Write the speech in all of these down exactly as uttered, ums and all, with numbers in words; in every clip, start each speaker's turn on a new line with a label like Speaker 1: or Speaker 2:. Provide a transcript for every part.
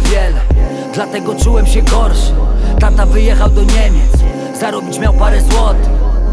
Speaker 1: wiele, dlatego czułem się gorszy. Tata wyjechał do Niemiec, zarobić miał parę złotych.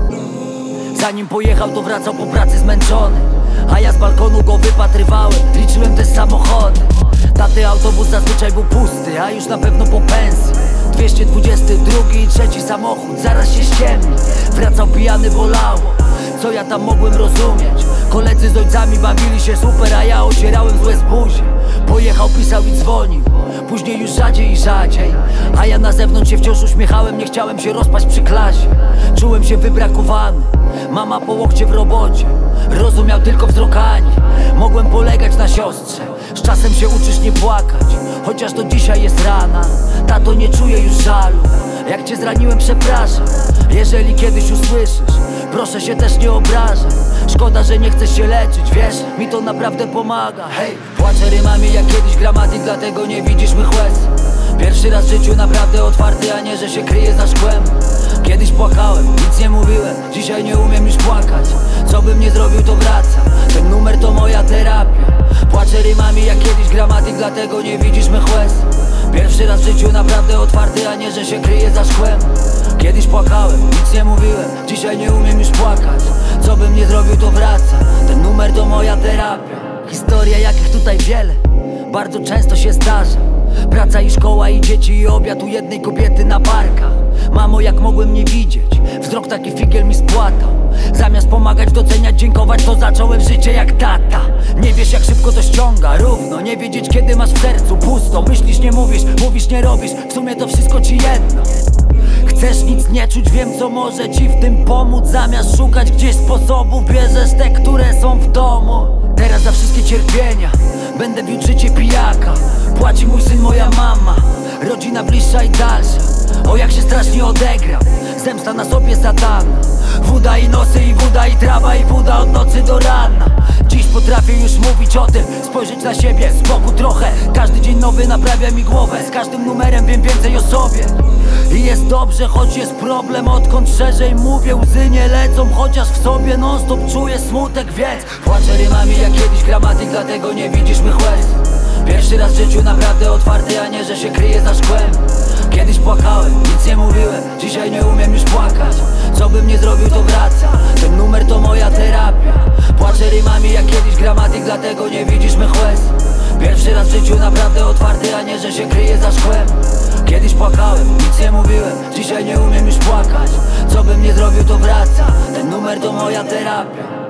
Speaker 1: Zanim pojechał, to wracał po pracy zmęczony, a ja z balkonu go wypatrywałem, liczyłem te samochody. Taty autobus zazwyczaj był pusty, a już na pewno po pensji. Dwieście dwudziesty drugi i trzeci samochód, zaraz się ściemni. Wracał pijany, bolało, co ja tam mogłem rozumieć? Koledzy z ojcami bawili się super, a ja ocierałem złe z buzi. Pojechał, pisał i dzwonił, później już rzadziej i rzadziej. A ja na zewnątrz się wciąż uśmiechałem, nie chciałem się rozpaść przy klasie. Czułem się wybrakowany, mama po łokcie w robocie, rozumiał tylko wzrok Ani. Mogłem polegać na siostrze, z czasem się uczysz nie płakać, chociaż do dzisiaj jest rana. Tato, nie czuję już żalu, jak cię zraniłem, przepraszam. Jeżeli kiedyś usłyszysz, proszę się też nie obrażaj. Szkoda, że nie chcesz się leczyć, wiesz, mi to naprawdę pomaga. Hej, płaczę rymami jak kiedyś gramatyk, dlatego nie widzisz mych łez. Pierwszy raz w życiu naprawdę otwarty, a nie, że się kryje za szkłem. Kiedyś płakałem, nic nie mówiłem, dzisiaj nie umiem już płakać. Co bym nie zrobił, to wraca, ten numer to moja terapia. Płaczę rymami jak kiedyś gramatyk, dlatego nie widzisz mych łez. Pierwszy raz w życiu naprawdę otwarty, a nie, że się kryje za szkłem. Kiedyś płakałem, nic nie mówiłem, dzisiaj nie umiem już płakać. Co bym nie zrobił, to wraca, ten numer to moja terapia. Historia jakich tutaj wiele, bardzo często się zdarza. Praca i szkoła i dzieci i obiad u jednej kobiety na barkach. Mamo, jak mogłem nie widzieć, wzrok taki figiel mi spłatał. Zamiast pomagać, doceniać, dziękować, to zacząłem życie jak tata. Nie wiesz jak szybko to ściąga, równo nie wiedzieć kiedy masz w sercu pusto. Myślisz, nie mówisz, mówisz, nie robisz, w sumie to wszystko ci jedno. Chcesz nic nie czuć, wiem co może ci w tym pomóc. Zamiast szukać gdzieś sposobów, bierzesz te, które są w domu. Teraz za wszystkie cierpienia będę bił życie pijaka. Płaci mój syn, moja mama, rodzina bliższa i dalsza. O jak się strasznie odegrał, zemsta na sobie satana. Woda i nosy i woda i trawa i woda od nocy do rana. Dziś potrafię już mówić o tym, spojrzeć na siebie z boku trochę. Każdy dzień nowy naprawia mi głowę, z każdym numerem wiem więcej o sobie. I jest dobrze, choć jest problem, odkąd szerzej mówię, łzy nie lecą. Chociaż w sobie non stop czuję smutek, więc płaczę rymami jak kiedyś gramatyk, dlatego nie widzisz mych łez. Pierwszy raz w życiu naprawdę otwarty, a nie, że się kryje za szkłem. Kiedyś płakałem, nic nie mówiłem, dzisiaj nie umiem już płakać. Co bym nie zrobił, to wraca, ten numer to moja terapia. Płaczę rymami jak kiedyś gramatyk, dlatego nie widzisz mych łez. Pierwszy raz w życiu naprawdę otwarty, a nie, że się kryje za szkłem. Kiedyś płakałem, nic nie mówiłem, dzisiaj nie umiem już płakać. Co bym nie zrobił, to wraca, ten numer to moja terapia.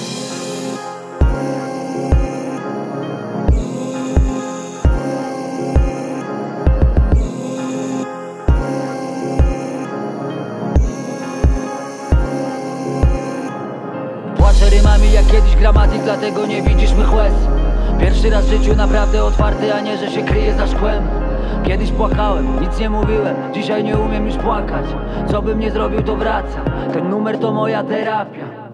Speaker 1: Płaczę rymami jak kiedyś gramatyk, dlatego nie widzisz mych łez. Pierwszy raz w życiu naprawdę otwarty, a nie, że się kryje za szkłem. Kiedyś płakałem, nic nie mówiłem, dzisiaj nie umiem już płakać. Co bym nie zrobił, to wraca, ten numer to moja terapia.